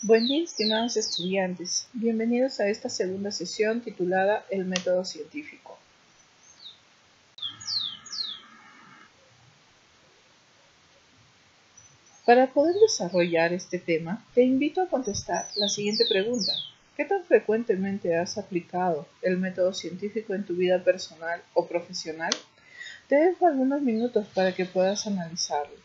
Buen día, estimados estudiantes. Bienvenidos a esta segunda sesión titulada El método científico. Para poder desarrollar este tema, te invito a contestar la siguiente pregunta. ¿Qué tan frecuentemente has aplicado el método científico en tu vida personal o profesional? Te dejo algunos minutos para que puedas analizarlo.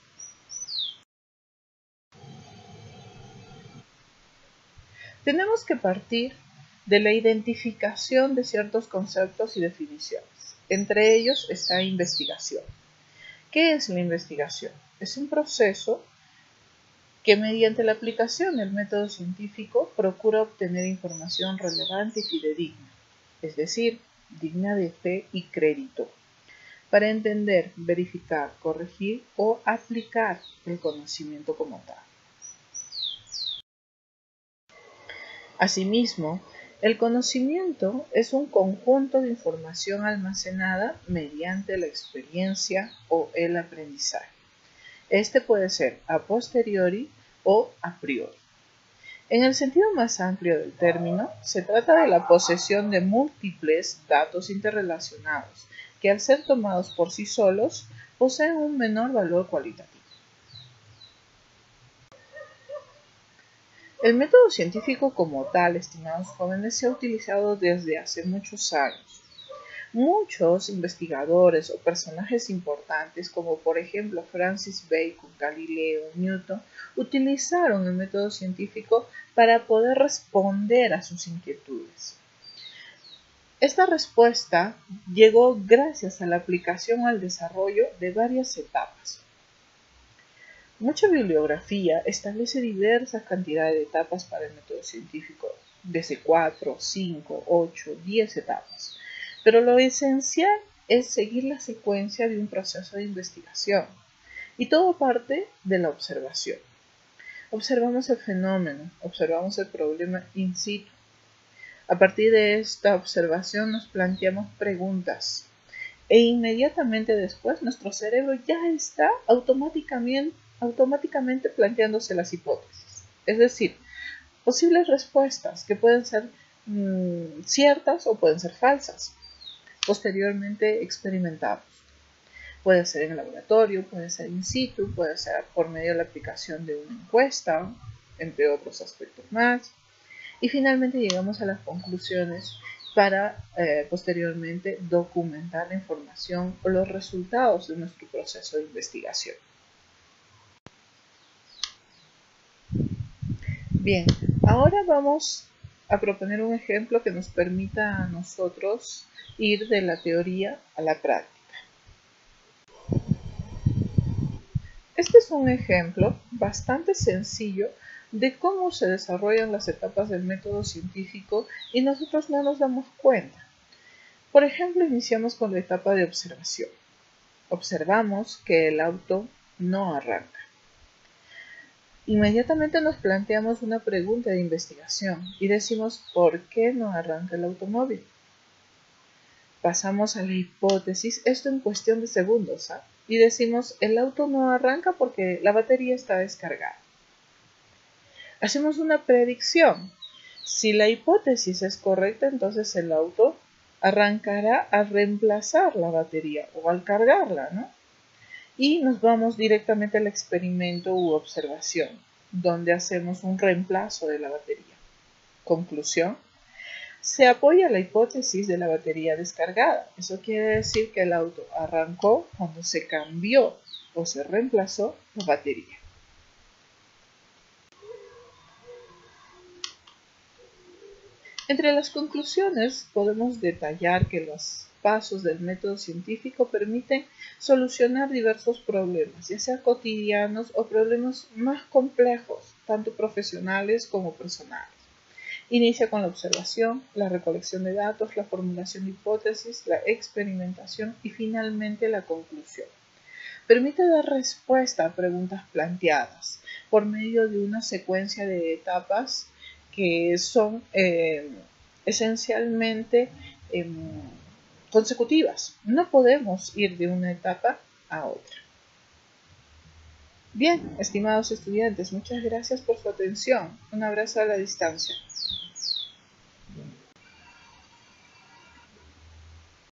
Tenemos que partir de la identificación de ciertos conceptos y definiciones. Entre ellos está investigación. ¿Qué es la investigación? Es un proceso que mediante la aplicación del método científico procura obtener información relevante y fidedigna, es decir, digna de fe y crédito, para entender, verificar, corregir o aplicar el conocimiento como tal. Asimismo, el conocimiento es un conjunto de información almacenada mediante la experiencia o el aprendizaje. Este puede ser a posteriori o a priori. En el sentido más amplio del término, se trata de la posesión de múltiples datos interrelacionados que al ser tomados por sí solos poseen un menor valor cualitativo. El método científico como tal, estimados jóvenes, se ha utilizado desde hace muchos años. Muchos investigadores o personajes importantes, como por ejemplo Francis Bacon, Galileo, Newton, utilizaron el método científico para poder responder a sus inquietudes. Esta respuesta llegó gracias a la aplicación al desarrollo de varias etapas. Mucha bibliografía establece diversas cantidades de etapas para el método científico, desde 4, 5, 8, 10 etapas. Pero lo esencial es seguir la secuencia de un proceso de investigación, y todo parte de la observación. Observamos el fenómeno, observamos el problema in situ. A partir de esta observación nos planteamos preguntas, e inmediatamente después nuestro cerebro ya está automáticamente planteándose las hipótesis. Es decir, posibles respuestas que pueden ser ciertas o pueden ser falsas, posteriormente experimentados. Puede ser en el laboratorio, puede ser in situ, puede ser por medio de la aplicación de una encuesta, entre otros aspectos más. Y finalmente llegamos a las conclusiones para posteriormente documentar la información o los resultados de nuestro proceso de investigación. Bien, ahora vamos a proponer un ejemplo que nos permita a nosotros ir de la teoría a la práctica. Este es un ejemplo bastante sencillo de cómo se desarrollan las etapas del método científico y nosotros no nos damos cuenta. Por ejemplo, iniciamos con la etapa de observación. Observamos que el auto no arranca. Inmediatamente nos planteamos una pregunta de investigación y decimos ¿por qué no arranca el automóvil? Pasamos a la hipótesis, esto en cuestión de segundos, y decimos el auto no arranca porque la batería está descargada. Hacemos una predicción. Si la hipótesis es correcta, entonces el auto arrancará al reemplazar la batería o al cargarla, ¿no? Y nos vamos directamente al experimento u observación, donde hacemos un reemplazo de la batería. Conclusión. Se apoya la hipótesis de la batería descargada. Eso quiere decir que el auto arrancó cuando se cambió o se reemplazó la batería. Entre las conclusiones podemos detallar que los pasos del método científico permiten solucionar diversos problemas, ya sea cotidianos o problemas más complejos, tanto profesionales como personales. Inicia con la observación, la recolección de datos, la formulación de hipótesis, la experimentación y finalmente la conclusión. Permite dar respuesta a preguntas planteadas por medio de una secuencia de etapas que son esencialmente consecutivas. No podemos ir de una etapa a otra. Bien, estimados estudiantes, muchas gracias por su atención. Un abrazo a la distancia.